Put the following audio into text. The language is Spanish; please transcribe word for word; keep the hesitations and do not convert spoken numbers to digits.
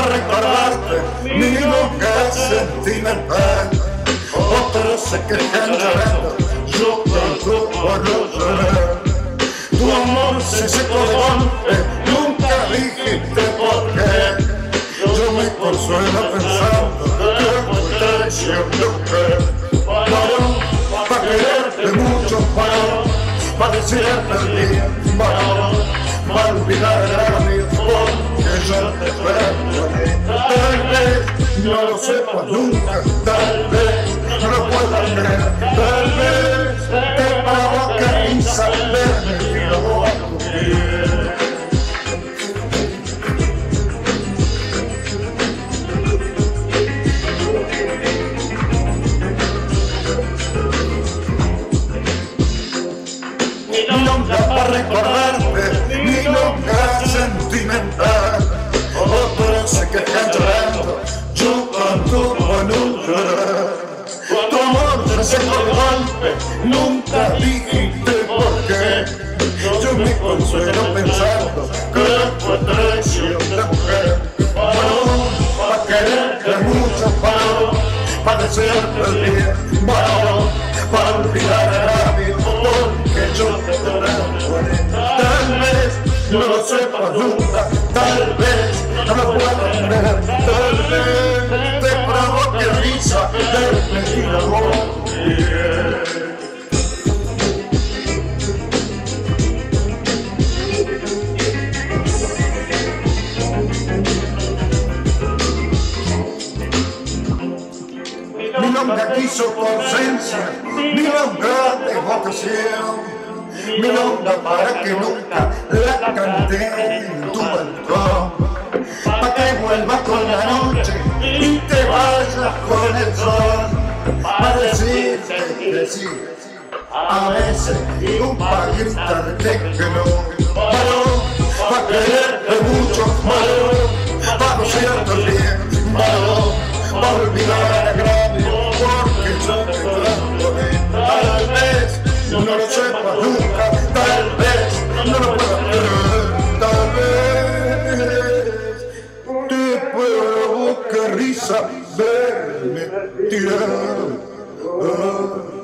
recordarte mi loca sentimental. Otros se quejan llorando, yo canto por no llorar. Tu amor se secó de golpe, nunca dijiste por qué. Yo me consuelo pensando que fue traición de usted. Varón, pa' quererte mucho, varón, pa' decirte bien, varón, pa' olvidar a mí, porque yo te perdí. Tal vez no lo sepas nunca, tal vez no lo puedas creer, tal vez te provoque risa verme tirado a tu piel. Mi longa para recordarte, mi longa sentimental. Otros se quejan llorando, yo canto por no llorar. Tu amor se secó de golpe, nunca dijiste por qué. Yo me consuelo pensando que fue traición de mujer. Varón, pa' quererte mucho, varón, pa' desearte el bien, varón, pa' olvidar a nadie, porque yo te perdí. Tal vez no lo sepas nunca, tal vez no lo puedas creer, tal vez te provoque risa verme tirado a tu piel. Mi longa quiso tu ausencia, mi longa de vocación. Mi longa para que nunca la cante en tu balcón, pa' que vuelvas con la noche y te vayas con el sol, pa' decirte que sí, a veces digo pa' gritarte que no. Varón, pa' quererte mucho, varón, pa' conocerte bien, varón, pa' olvidar el agravio, porque yo te trato bien. Tal vez no lo sepas nunca, tal vez no lo puedas creer, tal vez te provoque risa verme tirado.